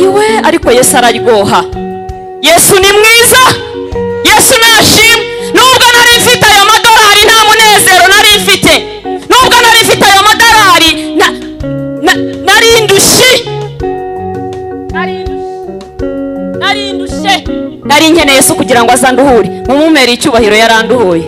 ayiwe ariko Yesu araryoha. Yesu ni mwiza, Yesu nashimwe. Nubwo nari mfite ayo madolari nta munezero nari mfite, nubwo nari mfite ayo madolari nari ndushye, nari nkeneye Yesu kugira ngo azanduhure. Mumumere icyubahiro, yaranduhuye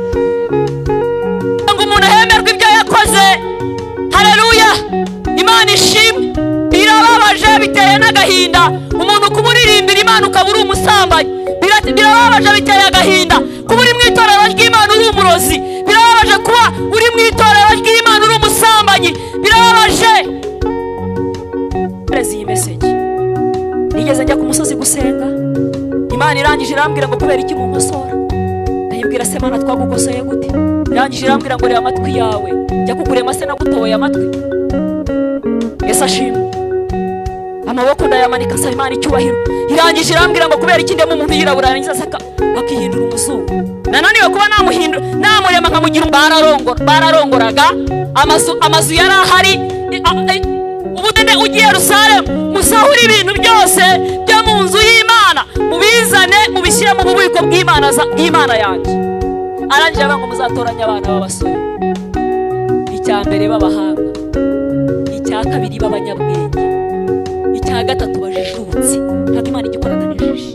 ngo umuntu ahemerwe ibyo yakoze. Haleluya, Imana ishimwe. Birababaje, biteye n'agahinda umuntu kumuririmbira Imana ukaba uri umusambanyi. Birababaje, biteye agahinda kuba uri mu itorero ry'Imana uri umurozi. Birababaje kuba uri mu itorero ry'Imana uri umusambanyi. Birababaje. Perezi iyi message nigeze njya ku musozi gusenga, Imana irangije irambwira ngo kubera iki munkosora. Ndayibwira se Mana twagukosoye gute? Irangije irambwira ngo reba amatwi yawe, jya kukurema se nagutoboye amatwi. Yesu ashimwe. Amaboko ndayamanika nsaba Imana icyubahiro. Irangije irambwira ngo kubera iki ndemo umuntu yirabura arangiza saka akihindura umuzungu. Nananiwe kuba namuhindura namurema nkamugira bararongoraga amazu yari ahari. Ubudende ugiye Yerusalemu musahura ibintu byose byo mu nzu y'Imana, mubizane mubishyire mu bubiko bw'Imana yanjye. Arangije ngo muzatoranya abana b'abasore, icya mbere b'abahanga, icya kabiri b'abanyabwenge, icya gatatu bajijutse. Ntabwo Imana igikorana n'ijiji.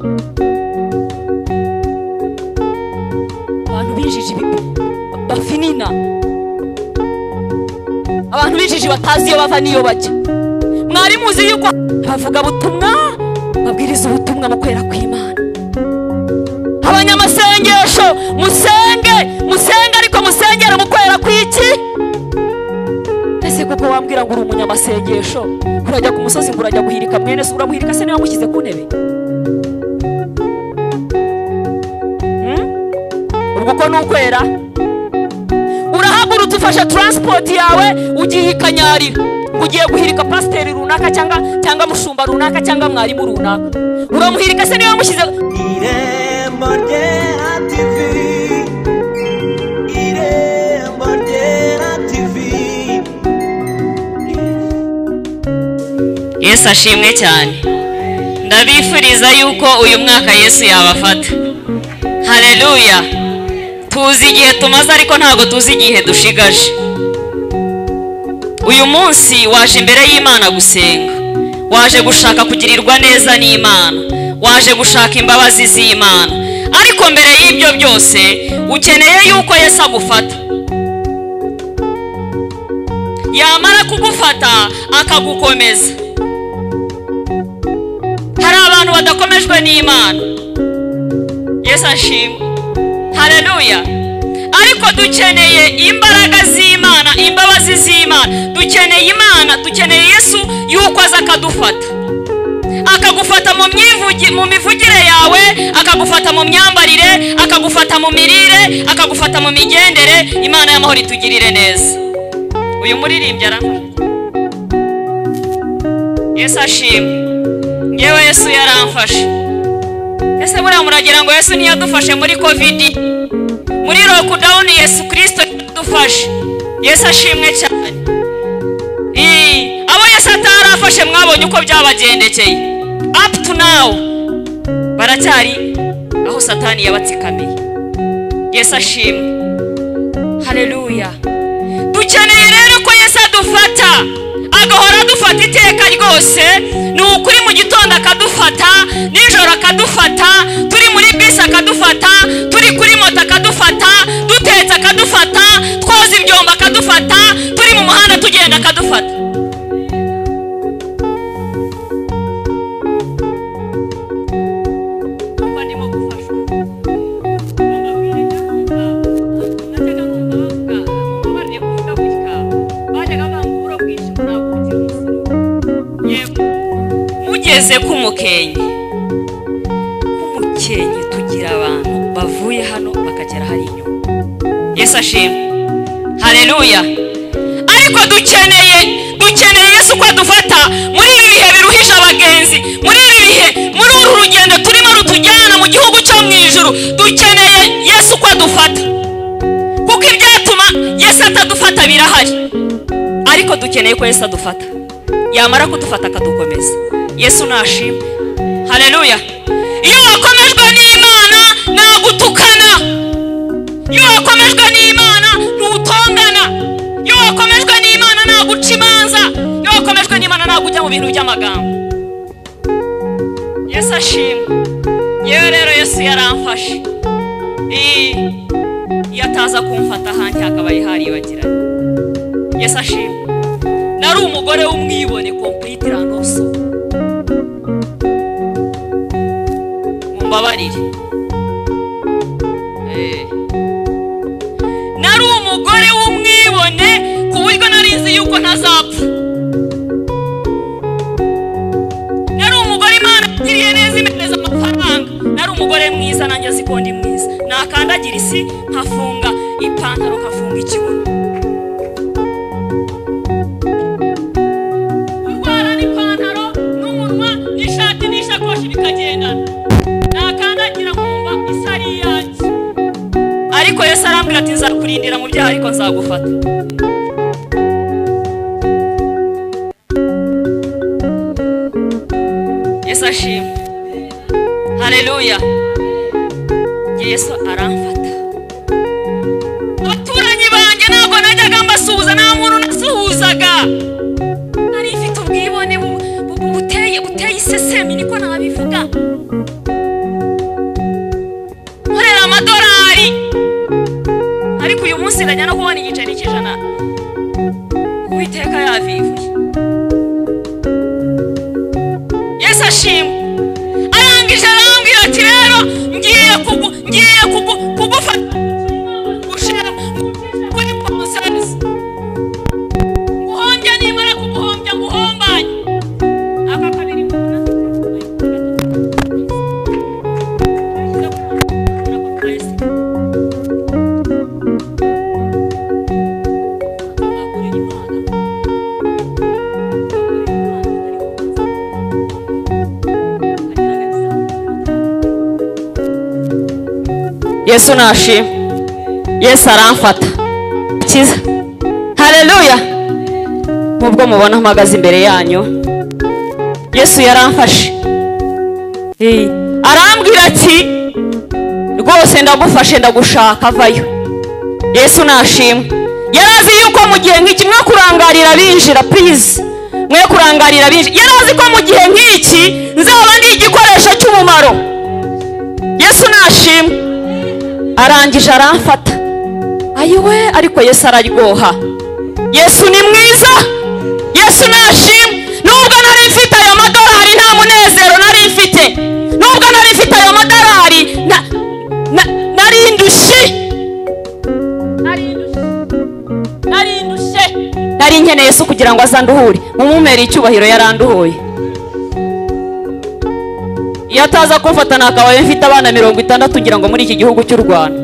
Abantu bijiji bafinina, abantu bijiji batazi iyo bava n'iyo bajya. Mwari muzi yuko bavuga butumwa babwiriza ubutumwa mu kwera kw'Imana. Abanyamasengesho musenge ariko musengera mu kwera kw'iki? Ese kuko wambwira ngo uri umunyamasengesho urajya ku musozi ngo urajya guhirika mwene se, uramuhirika se niba mushyize ku ntebe? Ubwo ko nukwera urahagurutse ufashe transport yawe ugiye ikanyarira, ugiye guhirika pasiteri runaka cyangwa mushumba runaka cyangwa mwarimu runaka, uramuhirika se niba mushyize? Irembo Ryera TV, Irembo Ryera TV. Yesu ashimwe cyane. Ndabifuriza yuko uyu mwaka Yesu yabafata. Haleluya. Tuzi igihe tumaze ariko ntago tuzi igihe dushigaje. Uyu munsi waje imbere y'Imana gusenga, waje gushaka kugirirwa neza n'Imana, waje gushaka imbabazi z'Imana. Ariko mbere y'ibyo byose ukeneye yuko Yesu agufata. Yamara kugufata akagukomeza. Hari abantu badakomejwe n'Imana. Yesu ashimwe. Haleluya. Ariko dukeneye imbaraga z'Imana, imbabazi z'Imana. Dukeneye Imana, dukeneye Yesu yuko aza akadufata. Akagufata mu mivugire yawe, akagufata mu myambarire, akagufata mu mirire, akagufata mu migendere. Imana y'amahoro itugirire neza. Uyu muririmbyi aramfasha. Yesu ashimwe. Ngewe Yesu yaramfashe. Ese buriya muragira ngo Yesu ntiyadufashe muri COVID, muri lockdown? Yesu Kristo yadufashe. Yesu ashimwe cyane. Abo Yesu atarafashe mwabonye uko byabagendekeye. Up to now baracyari aho Satani yabatsikamiye. Yesu ashimwe. Haleluya. Dukeneye rero ko Yesu adufata, agahora adufata iteka ryose. Ni ukuri mu gitondo akadufata, nijoro akadufata, turi muri bisi akadufata, turi kuri moto akadufata, dutetse akadufata, twoza ibyombo akadufata, turi mu muhanda tugenda akadufata. Mugeze kumukenye tugira abantu bavuye hano bakagera hari inyuma. Yesu ashimwe. Haleluya. Ariko dukeneye Yesu ko adufata muri ibi bihe biruhisha abagenzi, muri ibi bihe, muri uru rugendo turimo rutujyana mu gihugu cyo mu ijuru. Dukeneye Yesu ko adufata, kuko ibyatuma Yesu atadufata birahari. Ariko dukeneye ko Yesu adufata, yamara kudufata akadukomeza. Yesu nashimwe. Haleluya. Iyo wakomejwe n'Imana nagutukana, iyo wakomejwe n'Imana ntutongana, iyo wakomejwe n'Imana naguca imanza, iyo wakomejwe n'Imana nagujya mu bintu by'amagambo. Yesu ashimwe. Yewe rero Yesu yaramfashe. Iyo ataza kumfata hanjye akabaye haribagira. Yesu ashimwe. Nari umugore w'umwibone complete ranoso. Mumbabarire. Nari umugore w'umwibone ku buryo narinzi yuko ntazapfa. Nari umugore Imana igiriye neza imereza amafaranga. Nari umugore mwiza nanjye ziko ndi mwiza. Nakandagira isi nkafunga ipantaro nkafunga ikibuno. Urwara n'ipantaro n'umunwa n'ishati n'ishakoshi bikagendana. Nakandagira nkumva isari yanjye. Ariko Yesu arambwira ati nzakurindira mu byaha ariko nzagufata. Yesu ashimwe. Haleluya. Yesu aramfata. Abaturanyi banjye ntabwo najyaga mbasuhuza, nta muntu nasuhuzaga. Nari mfite ubwibone buteye isesemi niko nabivuga. Nkorera amadolari ariko uyu munsi ndajya no kubona igiceri cy'ijana. Uwiteka yavivuye. Yesu ashimwe. Arangije arambwira ati rero ngiye kugufata gushira kuri promises. Nguhombye nimara kuguhombya nguhombanye. Aka kabiri mbona. Yesu nashimwe. Yesu aramfata. Kiza. Haleluya. Mubwo mubona mpagaze imbere yanyu. Yesu yaramfashe. Arambwira ati rwose ndagufashe ndagushaka vayo. Yesu nashimwe. Yarazi yuko mu gihe nk'iki mwe kurangarira binjira please. Mwe kurangarira binjira. Yarazi ko mu gihe nk'iki nzaba ndi igikoresho cy'umumaro. Yesu nashimwe. Arangije aramfata. Ayiwe ariko Yesu araryoha. Yesu ni mwiza. Yesu nashimwe. Nubwo nari mfite ayo madolari nta munezero nari mfite. Nubwo nari mfite ayo madolari nari ndushye. Nari nkeneye Yesu kugira ngo azanduhure. Mumumere icyubahiro yaranduhuye. Iyo ataza kumfata nakabaye mfite abana 60 ngira ngo muri iki gihugu cy'u Rwanda.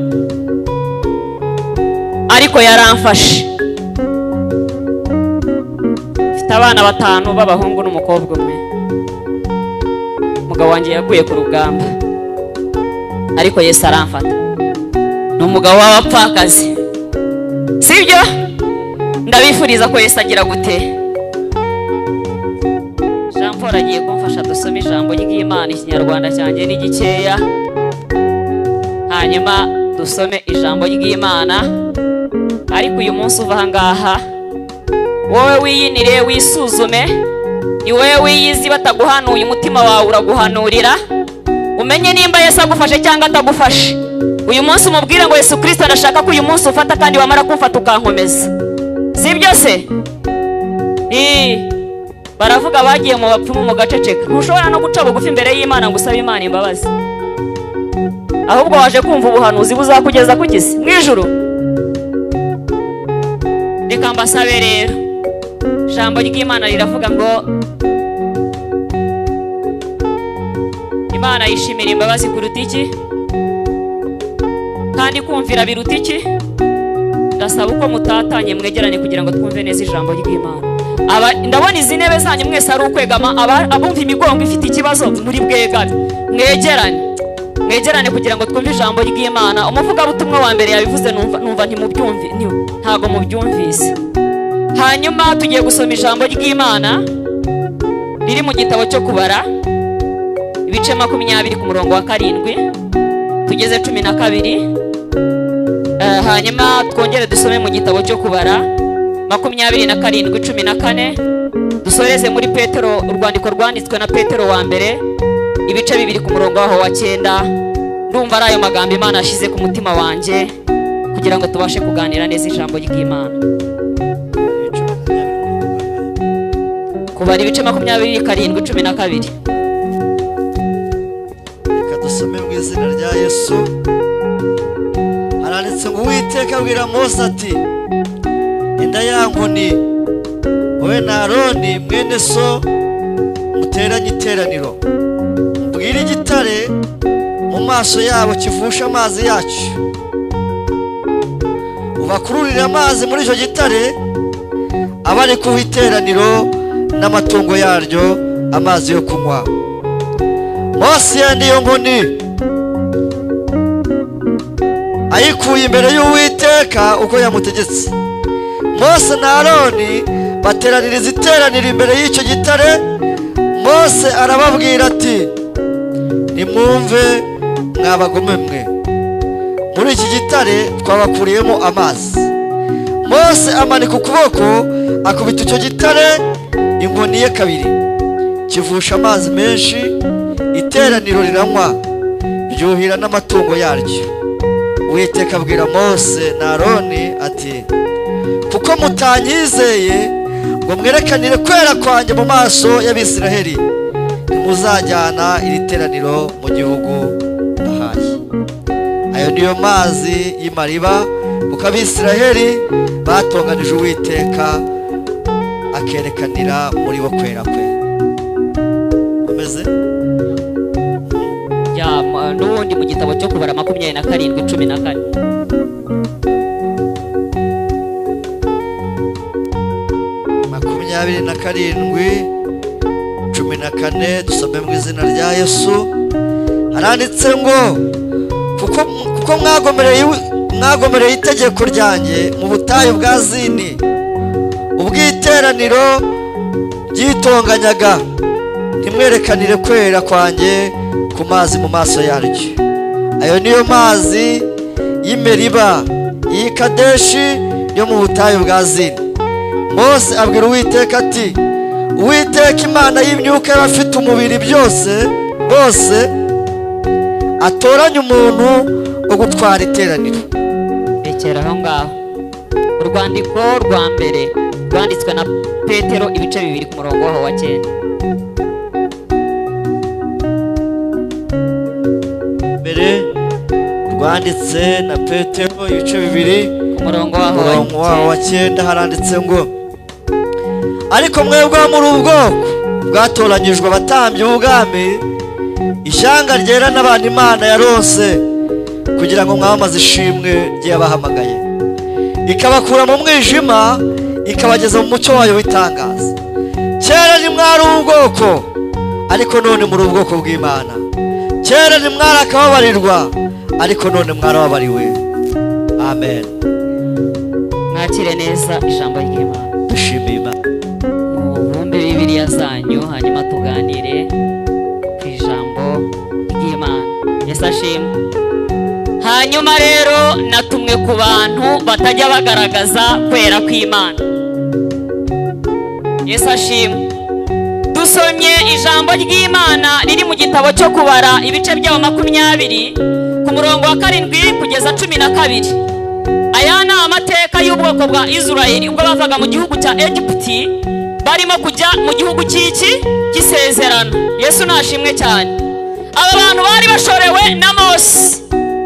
Ariko yaramfashe. Mfite abana 5 b'abahungu n'umukobwa umwe. Umugabo wanjye yaguye ku rugamba. Ariko Yesu aramfata. Ni umugabo w'abapfakazi. Sibyo? Ndabifuriza ko Yesu agira gute. Jean Paul agiye kumfasha dusome ijambo ry'Imana. Ikinyarwanda cyanjye ni gikeya. Hanyuma dusome ijambo ry'Imana. Ariko uyu munsi uva ngaha wowe wiyinire wisuzume. Ni wowe wiyizi bataguhanuye umutima wawe uraguhanurira. Umenye nimba Yesu agufashe cyangwa atagufashe. Uyu munsi umubwire ngo Yesu Kristo arashaka ko uyu munsi ufata kandi wamara kumfata ukankomeza. Sibyo se? Baravuga bagiye mu bapfumu mu gaceceka. Ntushobora no guca bugufi imbere y'Imana ngo usabe Imana imbabazi. Ahubwo waje kumva ubuhanuzi buzakugeza kugise mu ijuru. Reka mbasabe rero. Ijambo ry'Imana riravuga ngo Imana yishimira imbabazi kuruta iki? Kandi kumvira biruta iki? Ndasaba uko mutatanye mwegerane kugira ngo twumve neza ijambo ry'Imana. Ndabona izi ntebe zanyu mwese ari ukwegama. Abumva imigongo ifite ikibazo muri bwegane mwegerane kugira ngo twumve ijambo ry'Imana. Umuvugabutumwa wa mbere yabivuze numva ntimubyumve, ntago mubyumvise. Hanyuma tugiye gusoma ijambo ry'Imana riri mu gitabo cyo kubara ibice 20 ku murongo wa 7 tugeze 12. Hanyuma twongere dusome mu gitabo cyo kubara 27 14 dusoreze muri Petero, urwandiko rwanditswe na Petero wa mbere ibice 2 ku murongo waho wa 9. Ndumva ari ayo magambo Imana yashize ku mutima wanje kugira ngo tubashe kuganira neza ijambo ry'Imana. Kubara ibice 27 12. Reka dusome mu izina rya Yesu. Haranditse ngo Uwiteka abwira Mose ati, inda yangu ni wowe na Aroni mwene so muteranye iteraniro, mbwira igitare mu maso yabo kivusha amazi yacu, ubakururira amazi muri icyo gitare, abari kuha iteraniro n'amatungo yaryo amazi yo kunywa. Mose yandiye iyo nkoni ayikuye imbere y'Uwiteka uko yamutegetse. Mose na Aroni bateraniriza iteraniro imbere y'icyo gitare. Mose arababwira ati, nimwumve mwabagome mwe, muri iki gitare twabakuriyemo amazi. Mose amanika ukuboko akubita icyo gitare inkoni ye kabiri, kivusha amazi menshi, iteraniro riranywa ryuhira n'amatungo yaryo. Uwiteka abwira Mose na Aroni ati, kuko mutanyizeye ngo mwerekanire kwera kwanjye mu maso y'Abisiraheli, ntimuzajyana iri teraniro mu gihugu ndahaye. Ayo niyo mazi y'Imariba, kuko Abisiraheli batonganije Uwiteka akerekanira muri bo kwera kwe. Umeze ya n'ubundi mu gitabo cyo kubara 27 14. 27:14 dusome mu izina rya Yesu. Haranditse ngo kuko mwagomereye itegeko ryanjye mu butayu bwa Zini, ubw'iteraniro ryitonganyaga, ntimwerekanire kwera kwanjye ku mazi mu maso yaryo. Ayo niyo mazi y'Imeriba, iyi Kadeshi yo mu butayu bwa Zini. Mose abwira Uwiteka ati, Uwiteka Imana y'imyuka y'abafite umubiri bose atoranya umuntu wo gutwara iteraniro. Rekera aho ngaho. Urwandiko rwa mbere rwanditswe na Petero ibice 2 ku murongo waho wa 9. Mbere rwanditse na Petero ibice 2 ku murongo waho wa 9. Haranditse ngo, ariko mwebwe muri ubwoko bwatoranyijwe abatambyi b'ubwami, ishyanga ryera n'abantu Imana yaronse, kugira ngo mwamamaze ishimwe ry'abahamagaye, ikabakura mu mwijima ikabageza mu mucyo wayo w'itangaza. Kera ntimwari ubwoko, ariko none muri ubwoko bw'Imana. Kera ntimwari akababarirwa, ariko none mwarababariwe. Amen. Mwakire neza ijambo ry'Imana. Dushimiye Imana. Mubumbe Bibiliya zanyu hanyuma tuganire ku ijambo ry'Imana. Yesu ashimwe. Hanyuma rero natumwe ku bantu batajya bagaragaza kwera kw'Imana. Yesu ashimwe. Dusomye ijambo ry'Imana riri mu gitabo cyo kubara ibice byaho 20 ku murongo wa 7 kugeza 12. Aya ni amateka y'ubwoko bwa Israeli ubwo bavaga mu gihugu cya Egiputi barimo kujya mu gihugu cy'isezerano. Yesu nashimwe cyane. Aba bantu bari bashorewe na Mose.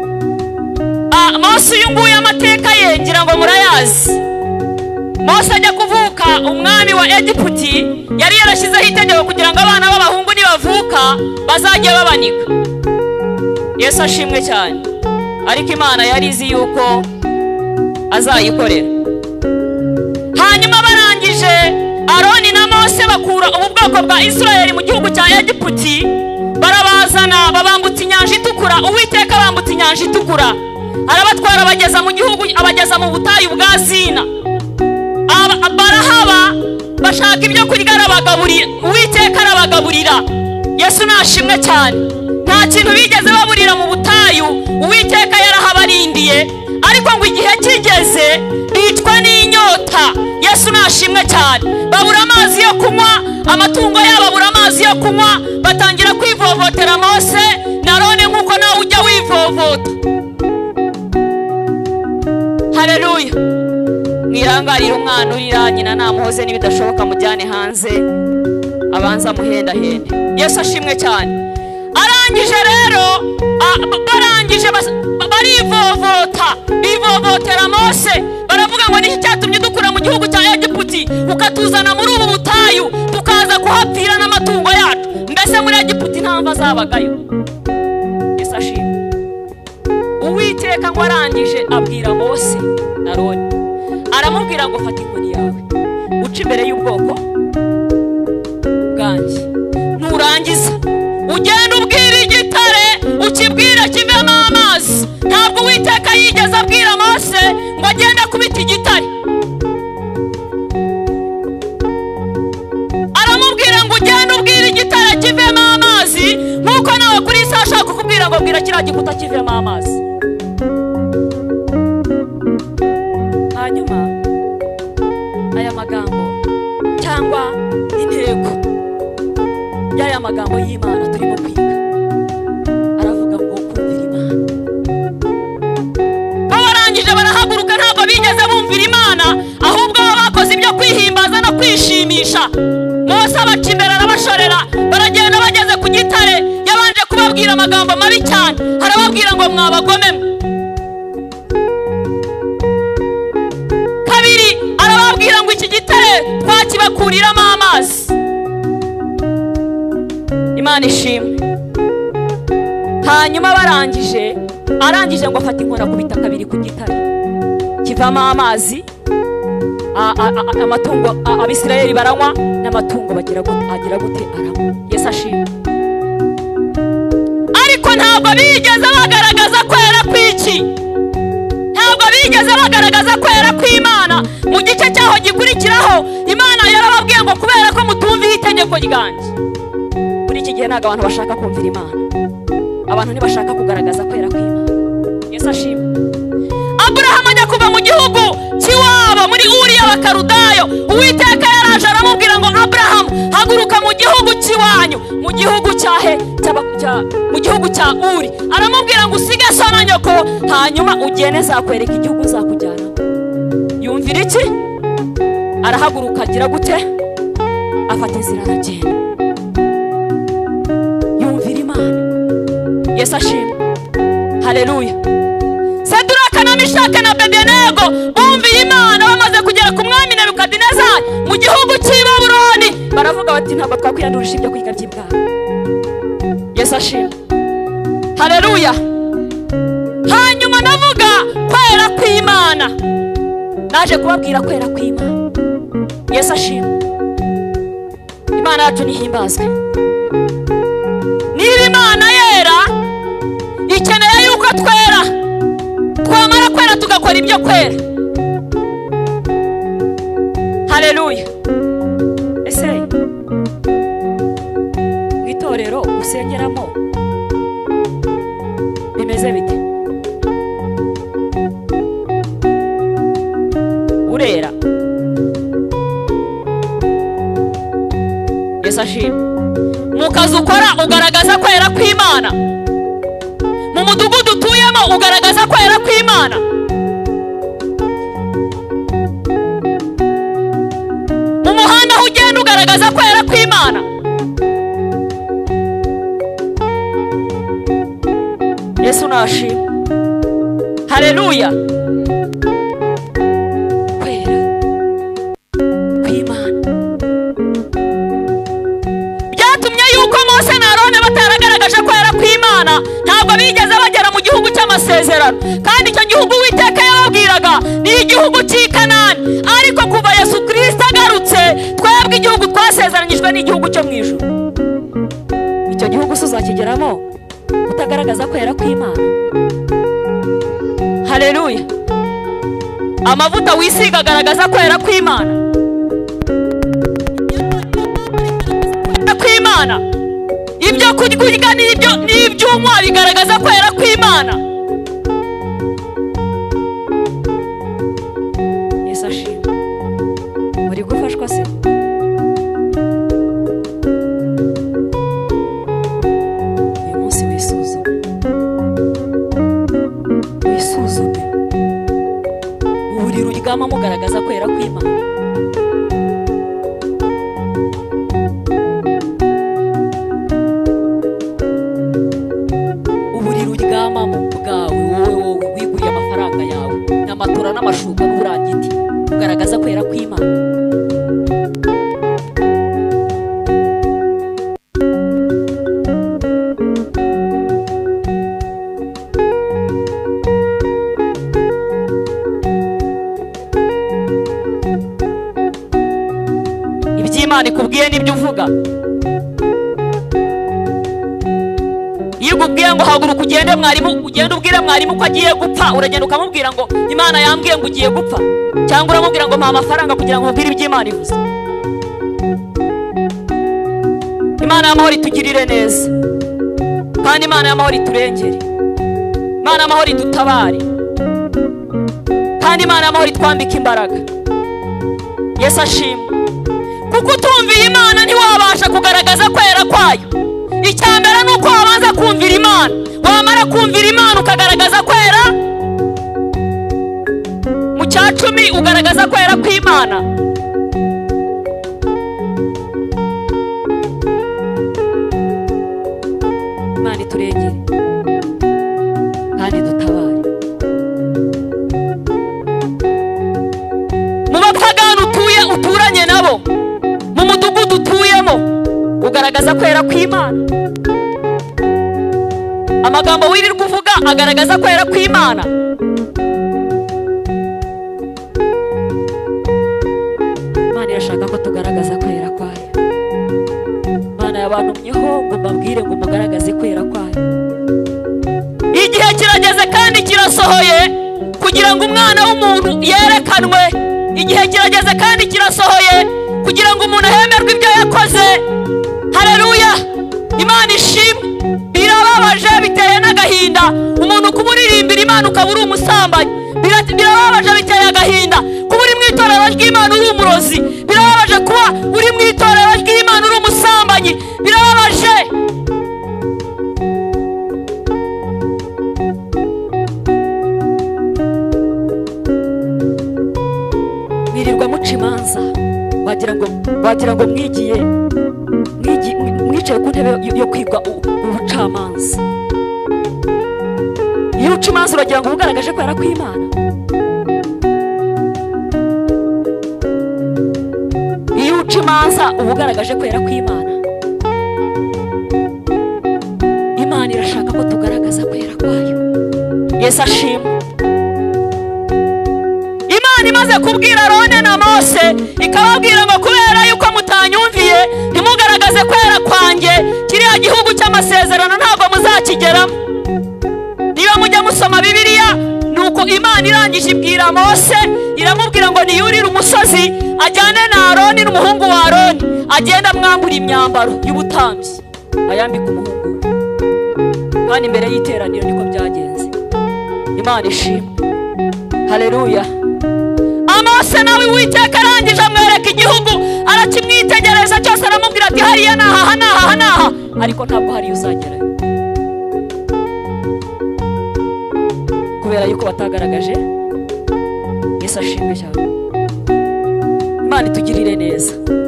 Mose uyu nguyu amateka ye ngira ngo murayazi. Mose ajya kuvuka, umwami wa Egiputi yari yarashyizeho itegeko kugira ngo abana b'abahungu nibavuka bazajye babanika. Yesu ashimwe cyane. Ariko Imana yari izi yuko azayikorera. Hanyuma barangije, Aroni na Mose bakura ubu bwoko bwa Israeli mu gihugu cya Egiputi, barabazana babambutsa inyanja itukura. Uwiteka bambutsa inyanja itukura, arabatwara abageza mu butayu bwa Zina. barahaba bashaka ibyo kurya arabagaburira. Uwiteka Yesu nashimwe cyane. Nta kintu bigeze baburira mu butayu, Uwiteka yarahabarindiye, ariko ngo igihe kigeze bicwa n'inyota. Yesu nashimwe cyane. Babura amazi yo kunywa, amatungo yabo abura amazi yo kunywa, batangira kwivovotera Mose na Aroni nk'uko nawe ujya wivovota. Haleluya. Mwirangarira umwana urira, nyina namuhoze n'ibidashoboka mujyane hanze abanza muhendahende. Yesu ashimwe cyane. Arangije rero barangije barivovota, bivovotera Mose, baravuga ngo niki cyatumye dukura mu gihugu cya Egiputi ukatuzana muri ubu butayu tukaza kuhapfira n'amatungo yacu? Mbese muri Egiputi nta mva zabagayo? Yesu ashimwe. Uwiteka ngo arangije abwira Mose na Aroni, aramubwira ngo fata inkoni yawe uca imbere y'ubwoko bwanjye, nurangiza ugenda ubwira igitare ukibwira kivemo amazi. Ntabwo Uwiteka yigeze abwira Mose ngo agende akubita igitare. Aramubwira ngo ugende ubwira igitare kivemo amazi, nk'uko nawe kuri isi ashaka kukubwira ngo bwira kiriya gikuta kivemo amazi. Hanyuma aya magambo cyangwa intego y'aya magambo y'Imana turimo kwiga aravuga ngo kumvira Imana. Barangije barahaguruka, ntabwo bigeze bumvira Imana, ahubwo bakoze ibyo kwihimbaza no kwishimisha. Mose abaca imbere arabashorera, baragenda bageze ku gitare, yabanje kubabwira amagambo mabi cyane, arababwira ngo mwabagome. Kabiri arababwira ngo iki gitare twakibakuriramo amazi. Imana ishimwe. Hanyuma arangije ngo afata inkoni akubita kabiri ku gitare kivamo amazi. Amatungo Abisirayeli baranywa, n'amatungo agira gute aranywa. Yesu ashimwe. Ariko ntabwo bigeze bagaragaza kwera kw'iki, ntabwo bigeze bagaragaza kwera kw'Imana. Mu gice cyaho gikurikiraho Imana yarababwiye ngo kubera ko mutumviye itegeko ryanjye. Muri iki gihe ntabwo abantu bashaka kumvira Imana, abantu ntibashaka kugaragaza kwera kw'Imana. Yesu ashimwe. Aburahamu ajya kuva mu gihugu cy'iwabo muri Uri y'Abakarudayo, Uwiteka yaraje aramubwira ngo Aburahamu haguruka mu gihugu cy'iwanyu, mu gihugu mu gihugu cya Uri. Aramubwira ngo usige so na nyoko, hanyuma ugende zakwereka igihugu uzakujyana. Yumvira iki? Arahaguruka agira gute? Afata inzira aragenda. Yumvira Imana. Yesu ashimwe. Haleluya. Saduraka na Mishake na Abedenego bumviye Imana, bamaze kugera ku mwami Nebukadinezari mu gihugu cy'i Babuloni, baravuga bati ntabwo twakwiyandurisha ibyo kwiga by'ibwami. Yesu ashimwe. Haleluya. Hanyuma navuga kwera kw'Imana, naje kubabwira kwera kw'Imana. Yesu ashimwe. Imana yacu nihimbazwe. Niba Imana yera, ikeneye yuko twera, twamara kwera tugakora ibyo kwera. Haleluya. Ese itorero usengeramo bimeze bite? Urera? Yesu ashimwe. Mu kazi ukora ugaragaza kwera kw'Imana, mu mudugudu utuyemo ugaragaza kwera kw'Imana. Mu muhanda aho ugenda ugaragaza kwera kw'Imana. Yesu nashimwe. Haleluya. Kwera kw'Imana byatumye yuko Mose na Aroni bataragaragaje kwera kw'Imana, ntabwo bigeze bagera mu gihugu cy'amasezerano. Kandi icyo gihugu Uwiteka yababwiraga ni igihugu cy'i Kanani. Ariko kuva Yesu Kristo agarutse, twebwe igihugu twasezeranyijwe n'igihugu cyo mu ijuru. Icyo gihugu uzakigeramo utagaragaza kwera kw'Imana. Haleluya. Amavuta wisiga agaragaza kwera kw'Imana. ibyo kurya n'iby'unywa bigaragaza kwera kw'Imana. Yesu ashimwe. Uri gufashwa se? Uyu munsi wisuzume uburiri uryama mugaragaza kwera kw'Imana. N'amashuka n'uburangiti ugaragaza kwera kw'Imana. Iby'Imana ikubwiye n'ibyo uvuga. Iyo ukubwiye ngo haguruka ugende ubwire mwarimu ko agiye gupfa, uragenda ukamubwira ngo Imana yambwiye ngo ugiye gupfa, cyangwa uramubwira ngo mpa amafaranga kugira ngo ubwire iby'Imana ivuze. Imana y'amahoro itugirire neza, kandi Imana y'amahoro iturengere, Imana y'amahoro idutabare, kandi Imana y'amahoro itwambike imbaraga. Yesu ashimwe. Kuko utumviye Imana ntiwabasha kugaragaza kwera kwayo. Icyambere nuko wabanza kumvira Imana, wamara kumvira Imana ukagaragaza kwera. Mu cyacumi ugaragaza kwera kw'Imana. Imana iturengere kandi dutabare. Mu bapagani uturanye nabo, mu mudugudu utuyemo, ugaragaza kwera kw'Imana. Amagambo wirirwa uvuga agaragaza kwera kw'Imana. Imana irashaka ko tugaragaza kwera kwayo. Imana yabantumyeho ngo mbabwire ngo mugaragaze kwera kwayo. Igihe kirageze kandi kirasohoye kugira ngo umwana w'umuntu yerekanwe. Igihe kirageze kandi kirasohoye kugira ngo umuntu ahemerwe ibyo yakoze. Haleluya. Imana ishimwe. Birababaje, biteye n'agahinda umuntu kumuririmbira Imana ukaba uri umusambanyi. Birababaje, biteye agahinda kuba uri mu itorero ry'Imana uri umurozi. Birababaje kuba uri mu itorero ry'Imana uri umusambanyi. Birababaje. Mwirirwa muca imanza, wagira ngo mwicaye ku ntebe yo kwiga ubucamanza. Iyo uca imanza uragira ngo ugaragaje kwera kw'Imana. Iyo uca imanza uba ugaragaje kwera kw'Imana. Imana irashaka ko tugaragaza kwera kwayo. Yesu ashimwe. Imana imaze kubwira Aroni na Mose ikababwira ngo kubera yuko mutanyumviye ntimugaragaze kwera kwanjye, kiriya gihugu cy'amasezerano ntabwo muzakigeramo. Niyo mujya musoma Bibiliya, nuko Imana irangije ibwira Mose, iramubwira ngo niyurire umusozi ajyane na Aroni n'umuhungu wa Aroni, agenda amwambura imyambaro y'ubutambyi ayambika umuhungu we. Kandi imbere y'iteraniro niko byagenze. Imana ishimwe. Haleluya. Mose nawe Uwiteka arangije amwereka igihugu, arakimwitegereza cyose, aramubwira ati hariya naha, ariko ntabwo hariya uzagerayo, kubera yuko batagaragaje. Yesu ashimwe cyane. Imana itugirire neza.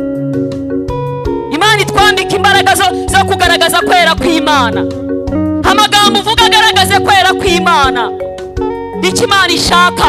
Imana itwambika imbaraga zo kugaragaza kwera kw'Imana. Amagambo uvuga agaragaze kwera kw'Imana. Icyo Imana ishaka,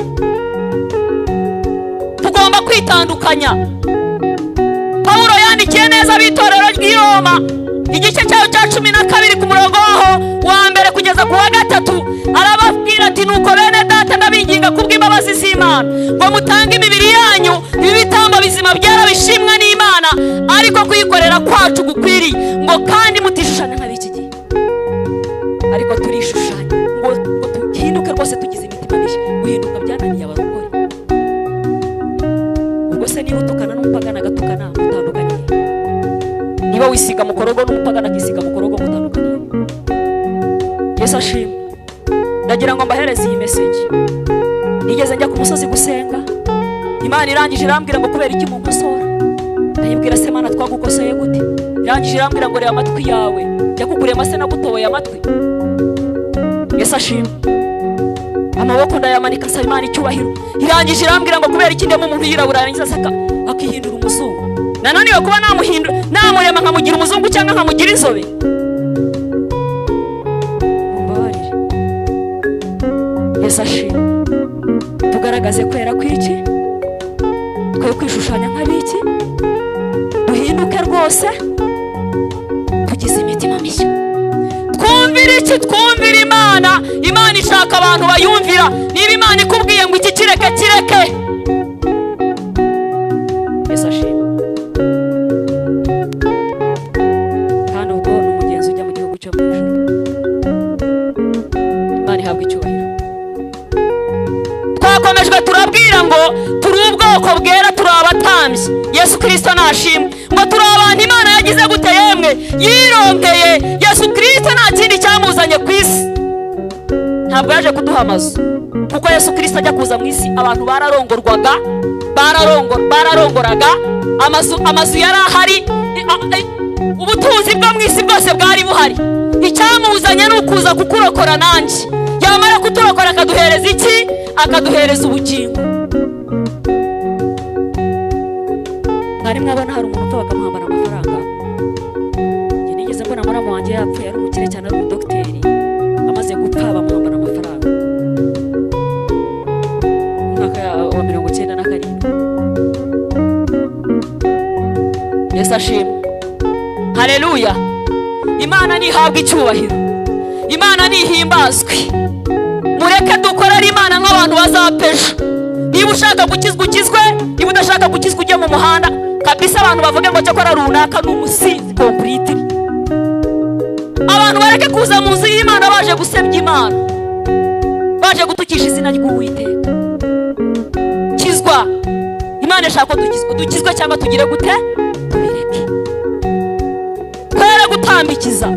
tugomba kwitandukanya. Pawulo yandikiye neza abitorero ry'i Roma, igice cyayo cya 12 ku murongo waho wa mbere kugeza ku wa 3, arababwira ati nuko bene data ndabinginga kubw'imbabazi z'Imana ngo mutange imibiri yanyu ibitambo bizima byera bishimwa n'Imana, ariko kuyikorera kwacu gukwiriye, ngo kandi mutishushanya nk'abiki gihe, ariko turishushanya ngo tuhinduke rwose tugize imitima mishya. Guhinduka byananiye abarokore. Ubwo se niba utukana n'umupagana agatukana utandukanye, niba wisiga mukorogo n'umupagana akisiga mukorogo mutandukaniye. Yesu ashimwe. Ndagira ngo mbahereze iyi message. Nigeze njya ku musozi gusenga, Imana irangije irambwira ngo kubera iki mu nkosora. Ndayibwira se Mana twagukoseye gute? Irangije irambwira ngo reba amatwi yawe, yakukurema se nagutoboye amatwi. Yesu ashimwe. Amaboko ndayamanika nsaba Imana icyubahiro. Irangije irambwira ngo kubera iki ndemo umuntu yirabura yarangiza saka akihindura umuzungu. Nananiwe kuba namurema nkamugira umuzungu cyangwa nkamugira inzobe. Mumbabarire. Yesu ashimwe. Tugaragaze kwera kwiki, twe kwishushanya nk'abiki, duhinduke rwose, tugize imitima mishya. Twumvire iki? Twumvire Imana. Imana ishaka abantu bayumvira. Niba Imana ikubwiye ngo iki kireke kireke. Yesu ashimwe. Kandi ubwo n'umugenzi ujya mu gihugu cyo mu ijuru. Imana ihabwa icyubahiro. Twakomejwe turabwira ngo turi ubwoko bwera, turi abatambyi. Yesu Kristo nashimwe ngo turi abantu Imana yagize gute yemwe yirongeye. Yesu Kristo nta kindi cyamuzanye ku isi, ntabwo yaje kuduha amazu, kuko Yesu Kristo ajya kuza mu isi abantu bararongoraga amazu yari ahari, ubutunzi bwo mu isi bwose bwari buhari. Icyamuzanye ni ukuza kukurokora nanjye, yamara kuturokora akaduhereza iki? Akaduhereza ubugingo. Mwari mwabona hari umuntu upfa bakamuhambana amafaranga? Njye nigeze mbona muramu wanjye yapfuye, ari umukire cyane, ari umudogiteri, amaze gupfa bamuhambana amafaranga mwaka wa 97. Yesu ashimwe. Haleluya. Imana nihabwa icyubahiro, Imana nihimbazwe. Mureke dukorere Imana nk'abantu bazapejo. Niba ushaka gukizwa ukizwe, niba udashaka gukizwa ujye mu muhanda kabisa. Abantu bavuge ngo cyakora runaka n'umusinzi completely. Abantu bareke kuza mu nzu y'Imana baje gusebya Imana, baje gutukisha izina ry'Uwiteka. Kizwa. Imana ishaka ko dukizwe cyangwa tugire gute? Tubireke. Twere gutambikiza.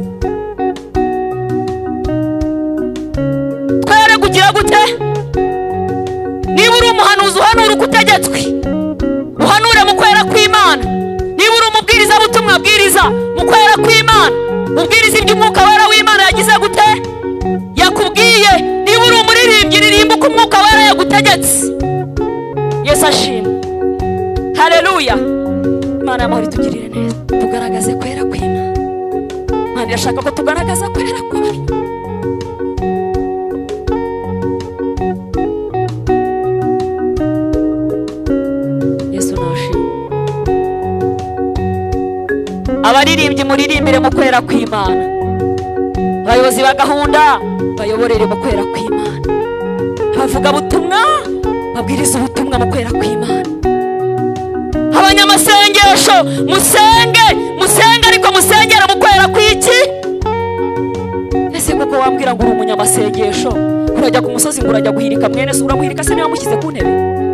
Twere kugira gute? Niba uri umuhanuzi uhanura ukutegetswe, uhanure mu kwera kw'Imana. Niba uri umubwiriza butumwa bwiriza mu kwera kw'Imana, ubwiriza iby'umwuka wera w'Imana yagize gute? Yakubwiye. Niba uri umuririmbyi ririmba uko umwuka wera yagutegetse. Yesu ashimwe. Haleluya. Imana y'amahoro itugirire neza. Tugaragaze kwera kw'Imana. Imana irashaka ko tugaragaza kwera kwayo. Yesu nashimwe. Abaririmbyi muririmbire mu kwera kw'Imana. Abayobozi ba gahunda bayoborere mu kwera kw'Imana. Abavuga butumwa babwiriza ubutumwa mu kwera kw'Imana. Abanyamasengesho musenge ariko musengera mu kwera kw'iki? Ese kuko wambwira ngo uri umunyamasengesho urajya ku musozi ngo urajya guhirika mwene se, uramuhirika se niba mushyize ku ntebe?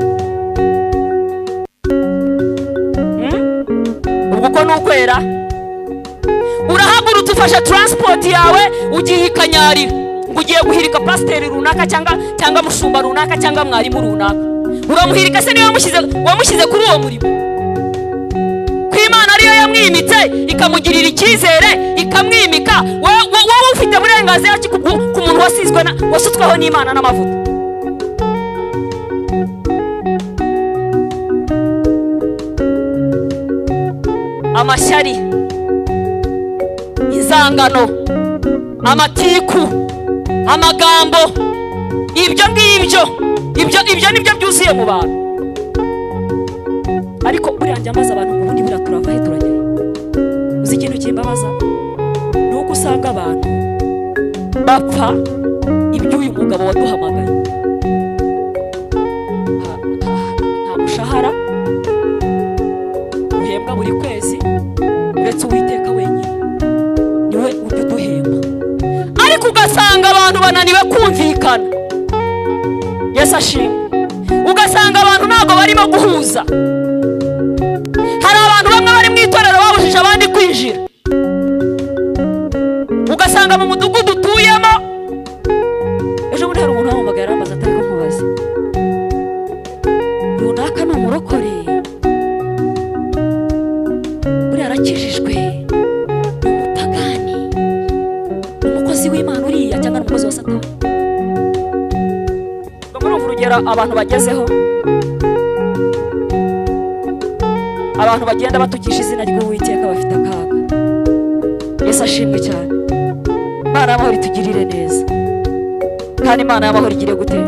Ubwo ko nukwera. Urahagurutse ufashe transport yawe ugiye Kanyarira ngo ugiye guhirika pasiteri runaka cyangwa mushumba runaka cyangwa mwarimu runaka. Uramuhirika se niba wamushyize kuri uwo murimo? Kw'Imana ariyo yamwimitse ikamugirira icyizere ikamwimika. Wowe ufite uburenganzira ku muntu wasutsweho n'Imana n'amavuta. Amashyari, izangano, amatiku, amagambo, ibyo nibyo byuzuye mu bantu. Ariko buriya njya maze abantu ubundi buriya turava he turagera. Uzi ikintu kimbabaza? Nuko usanga abantu bapfa iby'uyu mugabo waduhamagaye. Nta mushahara uhembwa buri kwezi uretse Uwiteka wenyine, niwe ujya uduhemba. Ariko ugasanga abantu bananiwe kumvikana. Yesu ashimwe. Ugasanga abantu ntabwo barimo guhuza. Hari abantu bamwe bari mu itorero babujije abandi kwinjira. kwinjira ugasanga mu mudugudu utuyemo. Ejo bundi hari umuntu wamuhamagaye arambaza ati ariko nkubaze runaka ni umurokore buriya arakijijwe ni umupagani umukozi w'Imana uriya cyangwa umukozi wa Satani? Ubwo murumva urugero abantu bagezeho, abantu bagenda batukisha izina ry'Uwiteka bafite akaga. Yesu ashimwe cyane. Imana y'amahoro itugirire neza, kandi Imana y'amahoro igire gute?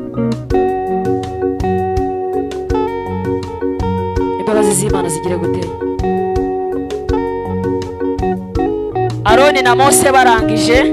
Imbabazi z'Imana zigire gute? Aroni na Mose barangije,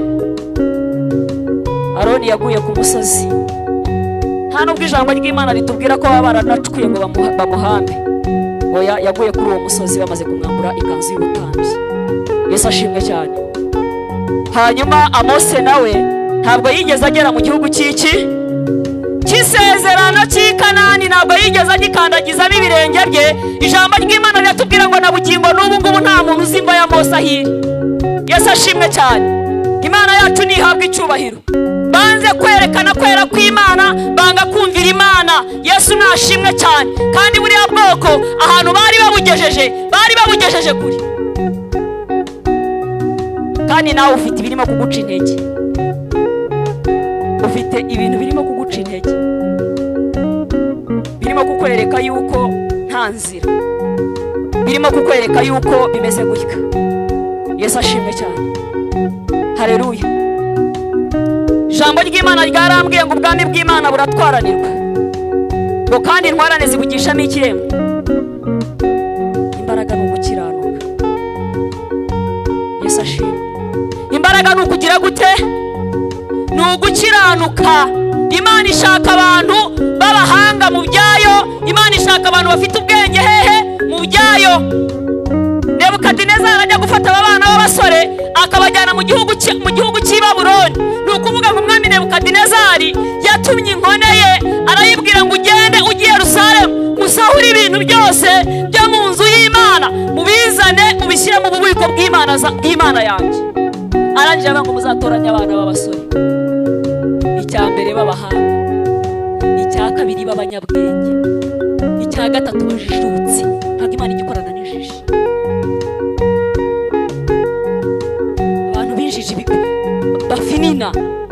Aroni yaguye ku musozi. Nta nubwo ijambo ry'Imana ritubwira ko baba baranacukuye ngo bamuhambe. Oya, yaguye kuri uwo musozi bamaze kumwambura ikanzu y'ubutambyi. Yesu ashimwe cyane. Hanyuma Mose nawe ntabwo yigeze agera mu gihugu cy'isezerano cy'i Kanani, ntabwo yigeze agikandagizamo ibirenge bye. Ijambo ry'Imana riratubwira ngo na bugingo n'ubu ngubu nta muntu uzi imva ya Mose ahiri. Yesu ashimwe cyane. Imana yacu nihabwa icyubahiro. Banze kwerekana kwera kw'Imana, banga kumvira Imana. Yesu nashimwe cyane. Kandi buriya bwoko ahantu bari babugejeje kuri. Kandi nawe ufite ibirimo kuguca intege, ufite ibintu birimo kuguca intege, birimo kukwereka yuko nta nzira, birimo kukwereka yuko bimeze gutya. Yesu ashimwe cyane. Haleluya. Ijambo ry'Imana ryarambwiye ngo ubwami bw'Imana buratwaranirwa, ngo kandi intwarane zibugishamo ikiremwa. Imbaraga ni ugukiranuka. Yesu ashimwe. Imbaraga ni ukugira gute? Ni ugukiranuka. Imana ishaka abantu b'abahanga mu byayo. Imana ishaka abantu bafite ubwenge hehe mu byayo. Nebukadinezari ajya gufata abana b'abasore akabajyana mu gihugu cy'i Babuloni. Ni ukuvuga ngo umwami Nebukadinezari yatumye inkone ye arayibwira ngo ugende ujye Yerusalemu musahure ibintu byose byo mu nzu y'Imana, mubizane mubishyire mu bubiko bw'Imana yanjye. Arangije avuga ngo muzatoranya abana b'abasore, icya mbere b'abahanga, icya kabiri b'abanyabwenge, icya gatatu bajijutse. Ntabwo Imana igikorana n'ijiji. Abantu b'injiji bafinina,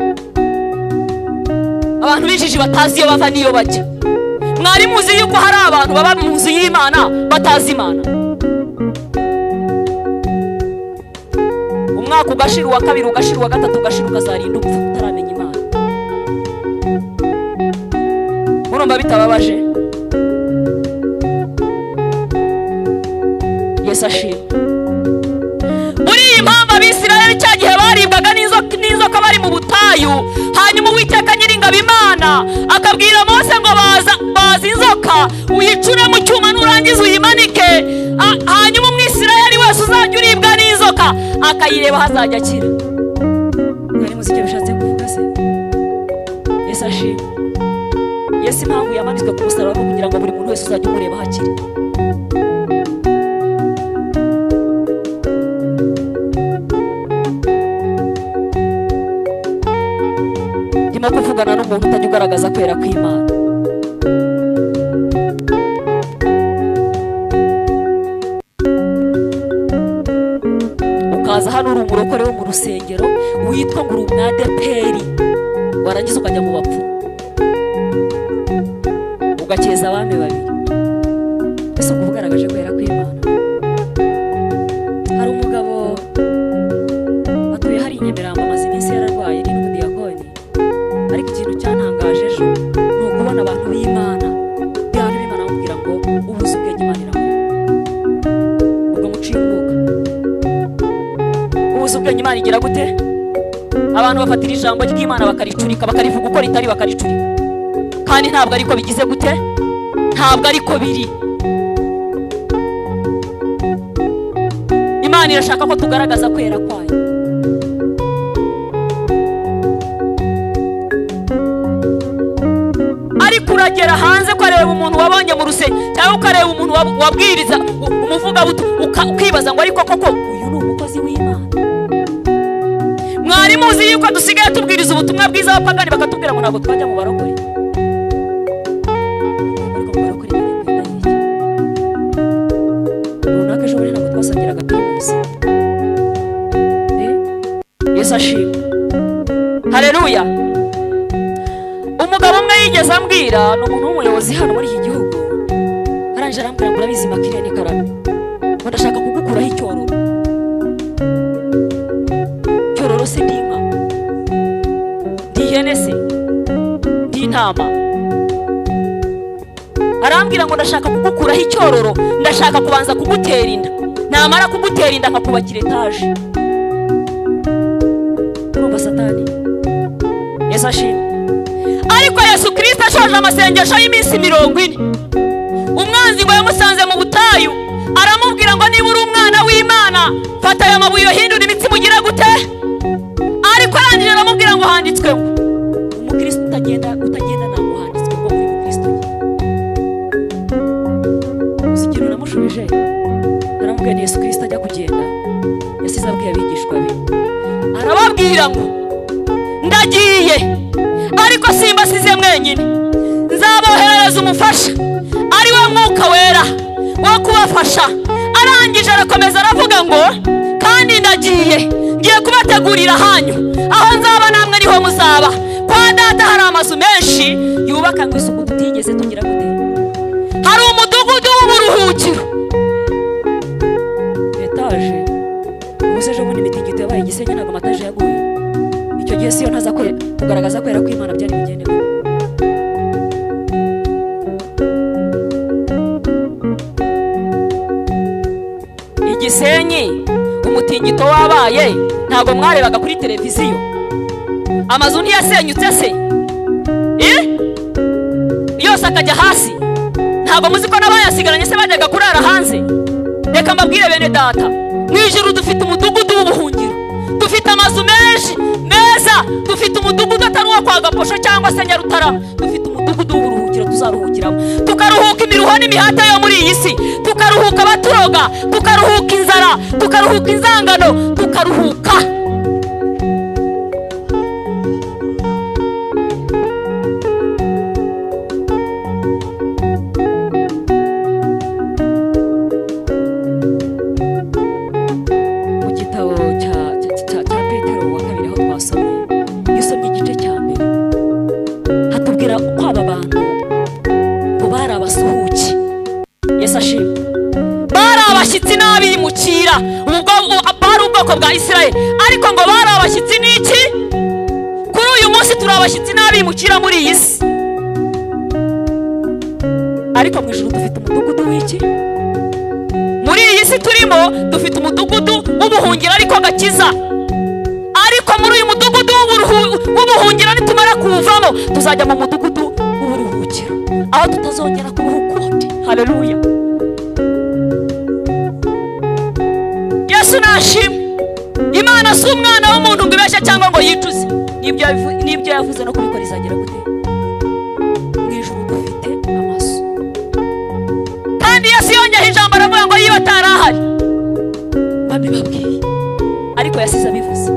abantu b'injiji batazi iyo bava n'iyo bajya. Mwari muzi yuko hari abantu baba mu nzu y'Imana batazi Imana. Umwaka ugashira, uwa kabiri ugashira, uwa gatatu ugashira, ukazarinda upfa utaramenya Imana. Murumva bitababaje? Yesu ashimwe. Muri iyi mpamvu Abisirayeli cya gihe baribwaga n'inzoka bari mu butayu, hanyuma Uwiteka Nyiringabo Imana akabwira Mose ngo baza inzoka uyicure mu cyuma nurangiza uyimanike, hanyuma Umwisirayeli wese uzajya uribwa n'inzoka akayireba hazajya akira. Mwari muzi icyo bishatse kuvuga se? Yesu ashimwe. Yesu impamvu yamanitswe ku musaraba kugira ngo buri muntu wese uzajya umureba hakiri. Ndimo kuvugana n'umuntu utajya ugaragaza kwera kw'Imana. Ukaza hano uri umurokore wo mu rusengero witwa ngo uri umwadeperi, warangiza ukajya mu bapfu ugakeza abami babiri. Ese uba ugaragaje kwera kw'Imana? Hari umugabo atuye hari i Nyamirambo, amaze iminsi yararwaye, ni n'umudiyakoni. Ariko ikintu cyantangaje ejo ni ukubona abantu b'Imana bamubwira ngo ubuze ubwenge Imana iramureka. Ubwo muciye umwuka. Ubuze ubwenge Imana igira gute? Abantu bafatira ijambo ry'Imana bakaricurika, bakarivuga uko ritari bakaricurika. Kandi ntabwo ariko bigize gute? Ntabwo ariko biri. Imana irashaka ko tugaragaza kwera kwayo. Ariko uragera hanze ukareba umuntu wabonye mu rusengero cyangwa ukareba umuntu wabwiriza umuvuga ukibaza ngo ariko koko uyu y'Imana. Mwari muzi yuko dusigaye tubwiriza ubutumwa bwiza abapagani bakatubwira ngo ntabwo twajya mu barokore. Ariko mu barokore n'ibintu y'iki runaka ejo bundi ntabwo twasangiraga primus. Yesu ashimwe. Haleluya. Umugabo umwe yigeze ambwira, ni umuntu w'umuyobozi hano muri iki gihugu, arangije arambwira ngo urabizi Makire ni Karame, ngo ndashaka kugukuraho icyororo. Icyororo se ndi inka, ndi ihene se, ndi intama? Arambwira ngo ndashaka kugukuraho icyororo, ndashaka kubanza kugutera inda, namara kugutera inda nkakubakira etaje. Urumva Satani? Yesu ashimwe. Ariko Yesu Kristo ashoje amasengesho y'iminsi 40, umwanzi ngo yamusanze mu butayu, aramubwira ngo niba uri umwana w'Imana fata aya mabuye uhindura imitsima ugira gute. Ariko arangije aramubwira ngo handitswe ngo umukristo utagenda ntabwo handitswe ngo uri umukristo. Uzikintu namushubije, aramubwira ni Yesu Kristo ajya kugenda yasize abwiye abigishwa be, arababwira ngo ndagiye ariko simbasize mwenyine, nzaboherereza umufasha ari we Mwuka Wera wo kubafasha. Arangije arakomeza aravuga ngo kandi ndagiye ngiye kubategurira hanyu, aho nzaba namwe niho muzaba. Kwa Data hari amazu menshi yubaka ngo isuku tutigeze tugira gute. Hari umudugudu w'uburuhukiro, etaje. Ubuse ejo bundi imitingito yabaye Gisenyi ntabwo amataje yaguye. Icyo gihe siyo ntaza kugaragaza kwera kw'Imana byari bigenewe. Igisenyi umutingito wabaye ntabwo mwarebaga kuri televiziyo? Amazu ntiyasenyutse se? Yose akajya hasi? Ntabwo muzi ko n'abayasigaranye se bajyaga kurara hanze? Reka mbabwire bene data, mu ijuru dufite umudugudu w'ubuhungiro, dufite amazu menshi meza, dufite umudugudu atari uwo kwa Gaposho cyangwa se Nyarutarama, dufite umudugudu w'uburuhukiro tuzaruhukiramo, tukaruhuka imiruho n'imihata yo muri iyi si, tukaruhuka abaturoga, tukaruhuka inzara, tukaruhuka inzangano, tukaruhuka. Mu gitabo cya Petero wa kabiri aho twasomye, iyo usomye igice cya mbere hatubwira uko aba bantu ngo bari abasuhuki. Yesu ashimwe. Bari abashyitsi n'abimukira, ubwo bari ubwoko bwa Isirayeli, ariko ngo bari abashyitsi n'iki? Kuri uyu munsi turi abashyitsi n'abimukira muri iyi si. Ariko mu ijuru dufite umudugudu w'iki? Muri iyi si turimo dufite umudugudu w'ubuhungiro ariko gakiza. Ariko muri uyu mudugudu w'ubuhungiro nitumara kuwuvamo tuzajya mu mudugudu w'uburuhukiro, aho tutazongera kuruhuka ukundi. Haleluya. Yesu nashimwe. Imana si umwana w'umuntu ngo ibeshye cyangwa ngo yicuze. Nibyo yavuze no kubikora izagera gute. Mu ijuru dufite amaso, kandi Yesu yongeyeho ijambo aravuga ngo yiba atarahari babibabwiye, ariko yasize abivuze.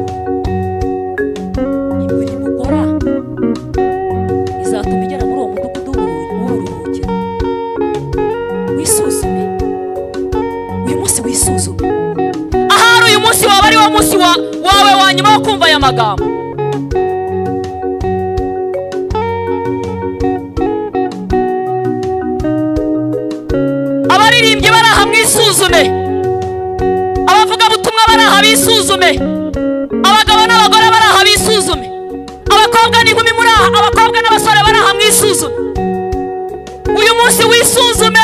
Imirimo ukora izatuma igera muri uwo mudugudu w'uburuhukiro. Wisuzume uyu munsi, wisuzume. Ahari uyu munsi waba ari wo munsi wawe wa nyuma wo kumva aya magambo. Abaririmbyi bari aha mwisuzume, abavuga butumwa bari aha bisuzume, abagabo n'abagore bari aha bisuzume, abakobwa n'inkumi muri aha, abakobwa n'abasore bari aha mwisuzume. Uyu munsi wisuzume,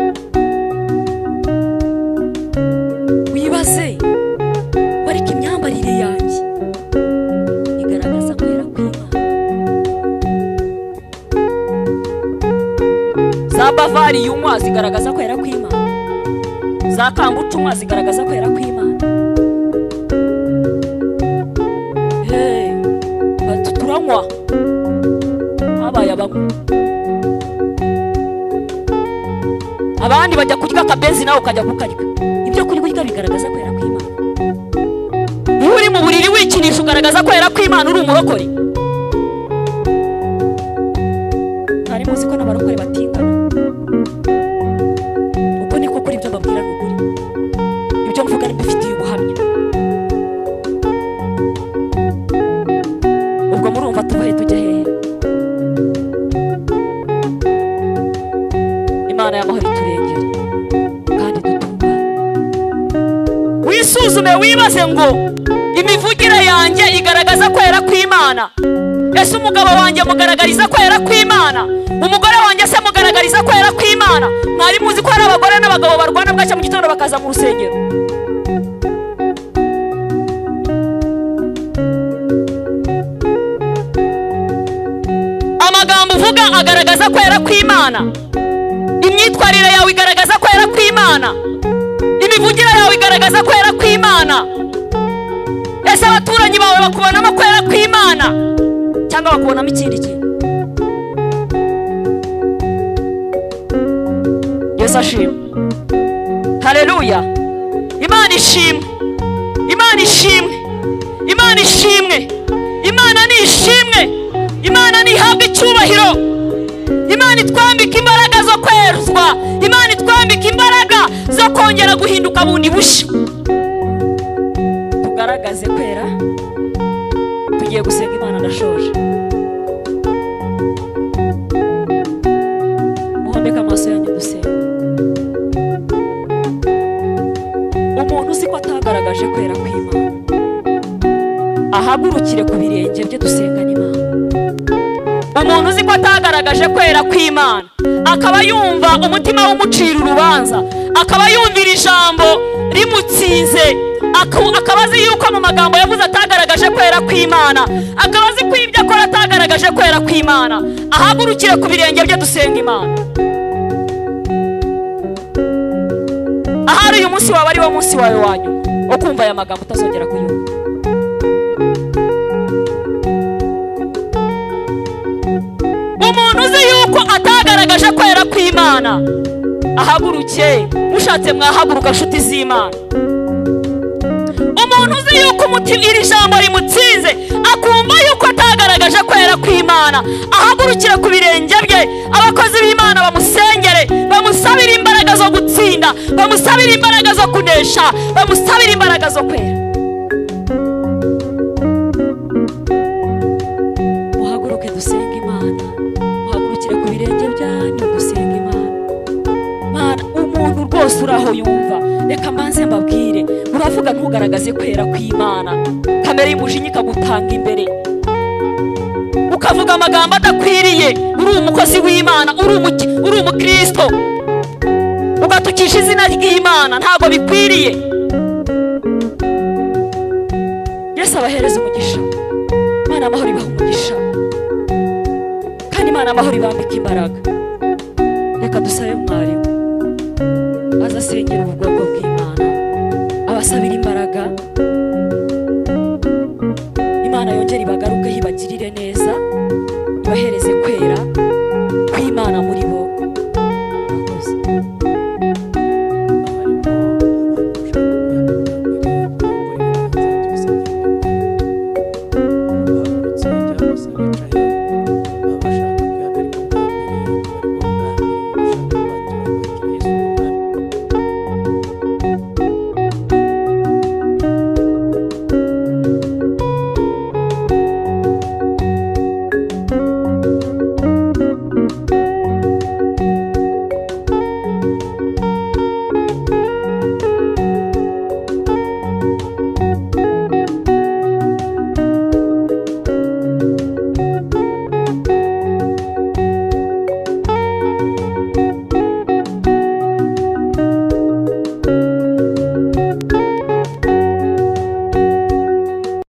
wibaze wariko imyambarire yanjye igaragaza kwera kw'Imana. Za Bavari yunywa zigaragaza kwera kw'Imana, za Kambuca unywa zigaragaza kwera kw'Imana. Turanywa habaye abanywa, abandi bajya kurya akabenzi nawe ukajya kukarya. Ibyo kurya bigaragaza kwera kw'Imana. kwikinisha ugaragaza kwera kw'Imana uri umurokore. Ntari muzi ko n'abarokore batingana. Uko niko kuri ibyo babwira n'ukuri. Ibyo mvuga mbifitiye ubuhamya. Ubwo murumva tubahe tujya hehe? Imana y'amahoro iturengere kandi dutungane. Wisuzume wibaze ngo imivugire yanjye igaragaza kwera kw'Imana. Ese umugabo wanjye mugaragariza kwera kw'Imana? Umugore wanjye se mugaragariza kwera kw'Imana? Mwari muzi ko hari abagore n'abagabo barwana bwacya mu gitondo bakaza mu rusengero? Amagambo uvuga agaragaza kwera kw'Imana. Imyitwarire yawe igaragaza kwera kw'Imana. Imivugire yawe igaragaza kwera kw'Imana. Ese abaturanyi bawe bakubonamo kwera kw'Imana cyangwa bakubonamo ikindi kintu? Yesu ashimwe. Haleluya. Imana ishimwe. Imana ishimwe. Imana ishimwe. Imana ni ishimwe. Imana ni ihabwa icyubahiro. Imana itwambika imbaraga zo kweruzwa. Imana itwambika imbaraga zo kongera guhinduka bundi bushya. Tugaragaze kwera. Tugiye gusenga Imana ndashoje. Muhombeka amaso yanyu dusenga. Umuntu uzi ko atagaragaje kwera kw'Imana ahagurukire ku birenge bye dusengana Imana. Umuntu uzi ko atagaragaje kwera kw'Imana akaba yumva umutima w'umucira urubanza, akaba yumvira ijambo rimutsinze, akaba azi yuko mu magambo yavuze atagaragaje kwera kw'Imana, akaba azi ko ibyo akora atagaragaje kwera kw'Imana, ahagurukire ku birenge bye dusenga Imana. Ahari uyu munsi wawe ari wo munsi wawe wanyu wo kumva aya magambo utazongera kuyumva. Umuntu uzi yuko atagaragaje kwera kw'Imana ahaguruke, mushatse mwahaguruka nshuti z'Imana. Umuntu uzi yuko iri jambo rimutsinze akumva yuko atagaragaje kwera kw'Imana ahagurukire ku birenge bye. Abakozi b'Imana bamusengere, bamusabire imbaraga zo gutsinda, bamusabire imbaraga zo kunesha, bamusabire imbaraga zo kwera. Muhaguruke dusenga Imana. Muhagurukire ku birenge byanyu dusenga Imana. Mana, umuntu rwose uraho yumva, reka mbanze mbabwire, uravuga ntugaragaze kwera kw'Imana, kamere y'umujinya ikagutanga imbere, ukavuga amagambo adakwiriye, uri umukozi w'Imana, uri umukristo, ugatukisha izina ry'Imana, ntabwo bikwiriye. Yesu abahereza umugisha. Mana amahoro ibaha umugisha, kandi Mana amahoro ibambika imbaraga. Reka dusabe mwarimu azasengera ubwo